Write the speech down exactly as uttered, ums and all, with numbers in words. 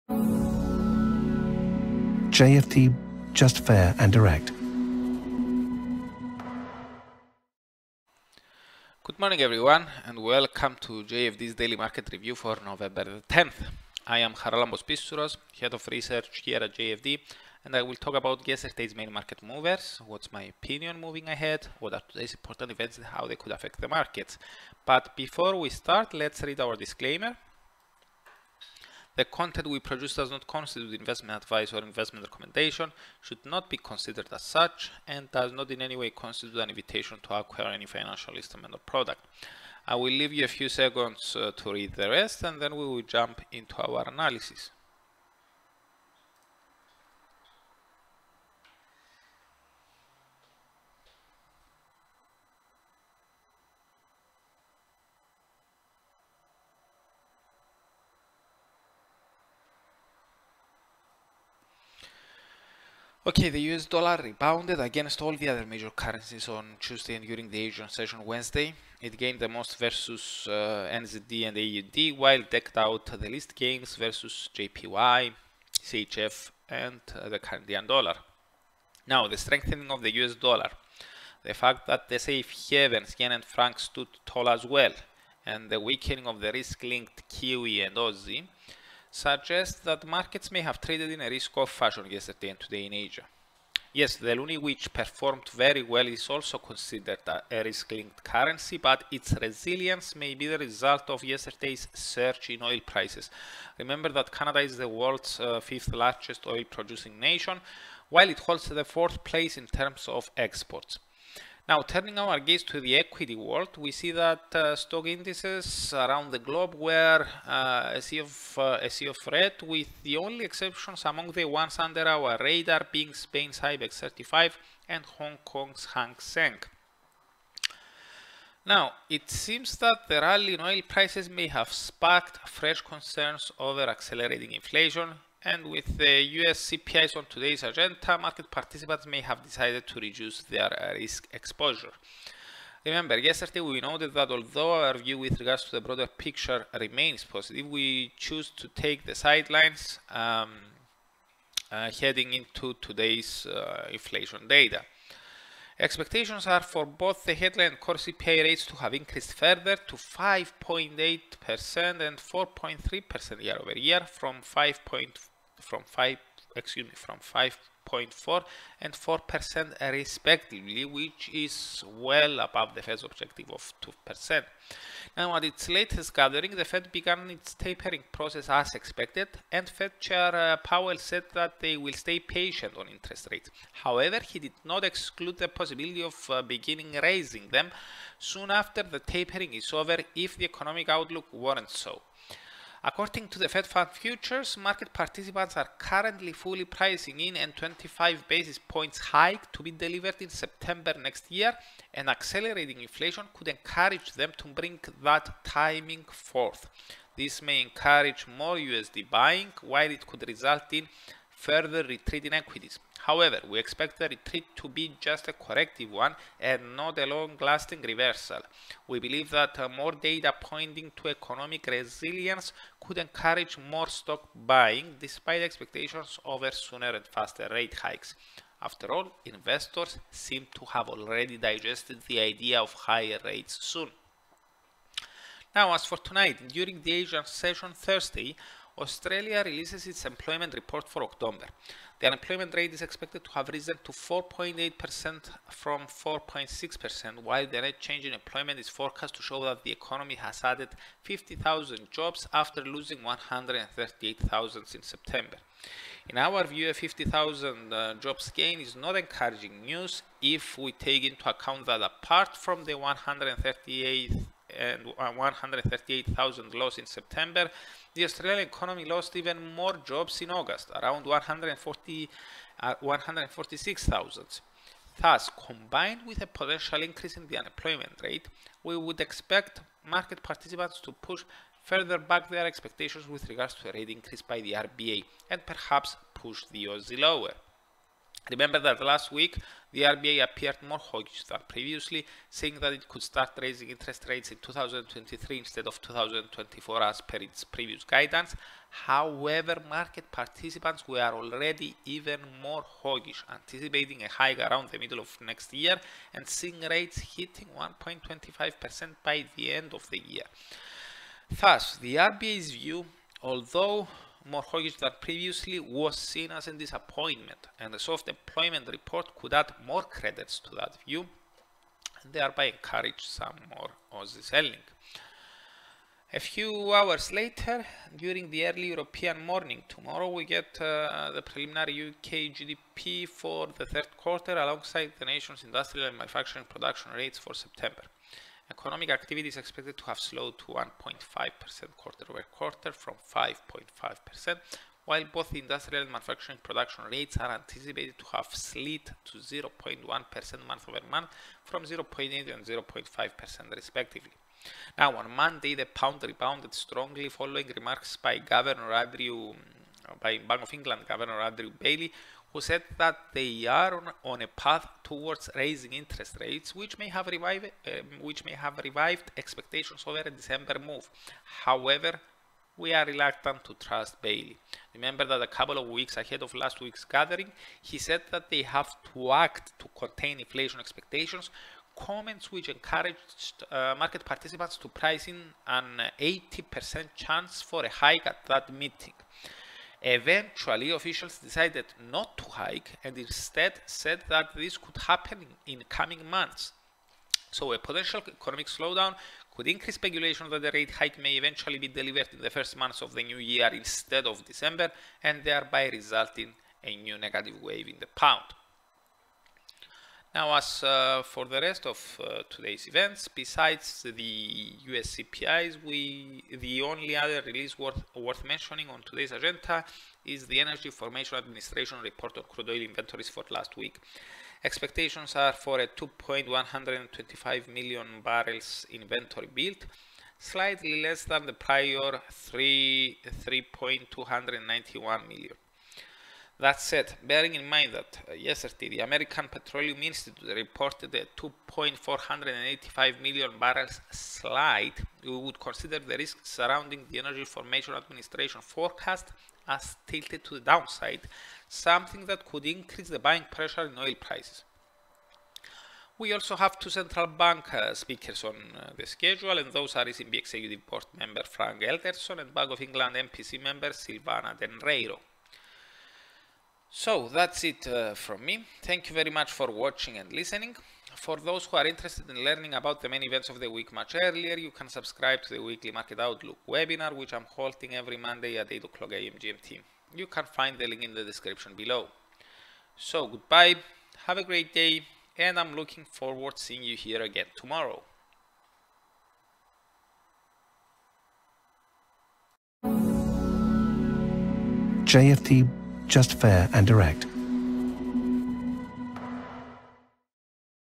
J F D, just fair and direct. Good morning everyone and welcome to J F D's daily market review for November the tenth. I am Charalambos Pissouros, head of research here at J F D, and I will talk about yesterday's main market movers, what's my opinion moving ahead, what are today's important events and how they could affect the markets. But before we start, let's read our disclaimer. The content we produce does not constitute investment advice or investment recommendation, should not be considered as such, and does not in any way constitute an invitation to acquire any financial instrument or product. I will leave you a few seconds uh, to read the rest, and then we will jump into our analysis. Okay, the U S dollar rebounded against all the other major currencies on Tuesday and during the Asian session Wednesday. It gained the most versus uh, N Z D and A U D, while decked out the least gains versus J P Y, C H F and uh, the Canadian dollar. Now, the strengthening of the U S dollar, the fact that the safe havens yen and franc stood tall as well, and the weakening of the risk-linked Kiwi and Aussie suggests that markets may have traded in a risk-off fashion yesterday and today in Asia. Yes, the loonie, which performed very well, is also considered a risk-linked currency, but its resilience may be the result of yesterday's surge in oil prices. Remember that Canada is the world's uh, fifth largest oil-producing nation, while it holds the fourth place in terms of exports. Now, turning our gaze to the equity world, we see that uh, stock indices around the globe were uh, a, sea of, uh, a sea of red, with the only exceptions among the ones under our radar being Spain's IBEX thirty-five and Hong Kong's Hang Seng. Now, it seems that the rally in oil prices may have sparked fresh concerns over accelerating inflation, and with the U S C P Is on today's agenda, market participants may have decided to reduce their risk exposure. Remember, yesterday we noted that although our view with regards to the broader picture remains positive, we choose to take the sidelines um, uh, heading into today's uh, inflation data. Expectations are for both the headline and core C P I rates to have increased further to five point eight percent and four point three percent year over year from five point from five excuse me from five point four and four percent respectively, which is well above the Fed's objective of two percent. Now, at its latest gathering, the Fed began its tapering process as expected, and Fed Chair uh, Powell said that they will stay patient on interest rates. However, he did not exclude the possibility of uh, beginning raising them soon after the tapering is over if the economic outlook warrants so. According to the Fed Fund Futures, market participants are currently fully pricing in a twenty-five basis points hike to be delivered in September next year, and accelerating inflation could encourage them to bring that timing forth. This may encourage more U S D buying, while it could result in further retreat in equities. However, we expect the retreat to be just a corrective one and not a long-lasting reversal. We believe that uh, more data pointing to economic resilience could encourage more stock buying despite expectations over sooner and faster rate hikes. After all, investors seem to have already digested the idea of higher rates soon. Now, as for tonight, during the Asian session Thursday, Australia releases its employment report for October. The unemployment rate is expected to have risen to four point eight percent from four point six percent, while the net change in employment is forecast to show that the economy has added fifty thousand jobs after losing one hundred thirty-eight thousand in September. In our view, a fifty thousand uh, jobs gain is not encouraging news if we take into account that apart from the one hundred thirty-eight and one hundred thirty-eight thousand loss in September, the Australian economy lost even more jobs in August, around one hundred forty, uh, one hundred forty-six thousand. Thus, combined with a potential increase in the unemployment rate, we would expect market participants to push further back their expectations with regards to a rate increase by the R B A and perhaps push the Aussie lower. Remember that last week the R B A appeared more hawkish than previously, saying that it could start raising interest rates in two thousand twenty-three instead of two thousand twenty-four as per its previous guidance. However, market participants were already even more hawkish, anticipating a hike around the middle of next year and seeing rates hitting one point two five percent by the end of the year. Thus, the R B A's view, although more hawkish than previously, was seen as a disappointment, and the soft employment report could add more credits to that view and thereby encourage some more Aussie selling. A few hours later, during the early European morning tomorrow, we get uh, the preliminary U K G D P for the third quarter alongside the nation's industrial and manufacturing production rates for September. Economic activity is expected to have slowed to one point five percent quarter over quarter from five point five percent, while both the industrial and manufacturing production rates are anticipated to have slid to zero point one percent month over month from zero point eight and zero point five percent respectively. Now, on Monday, the pound rebounded strongly following remarks by Governor Andrew, by Bank of England Governor Andrew Bailey, who said that they are on, on a path towards raising interest rates, which may have revived, um, which may have revived expectations over a December move. However, we are reluctant to trust Bailey. Remember that a couple of weeks ahead of last week's gathering, he said that they have to act to contain inflation expectations, comments which encouraged uh, market participants to price in an eighty percent chance for a hike at that meeting. Eventually, officials decided not to hike and instead said that this could happen in, in coming months. So a potential economic slowdown could increase speculation that the rate hike may eventually be delivered in the first months of the new year instead of December, and thereby result in a new negative wave in the pound. Now, as uh, for the rest of uh, today's events, besides the U S C P Is, we, the only other release worth, worth mentioning on today's agenda is the Energy Information Administration report on crude oil inventories for last week. Expectations are for a two point one two five million barrels inventory build, slightly less than the prior three point two nine one million. That said, bearing in mind that uh, yesterday the American Petroleum Institute reported a two point four eight five million barrels slide, we would consider the risks surrounding the Energy Information Administration forecast as tilted to the downside, something that could increase the buying pressure in oil prices. We also have two central bank uh, speakers on uh, the schedule, and those are E C B Executive Board member Frank Elderson and Bank of England M P C member Silvana Denreiro. So that's it uh, from me. Thank you very much for watching and listening. For those who are interested in learning about the main events of the week much earlier, you can subscribe to the weekly Market Outlook webinar, which I'm holding every Monday at eight o'clock A M G M T. You can find the link in the description below. So goodbye, have a great day, and I'm looking forward to seeing you here again tomorrow. J F T, just fair and direct.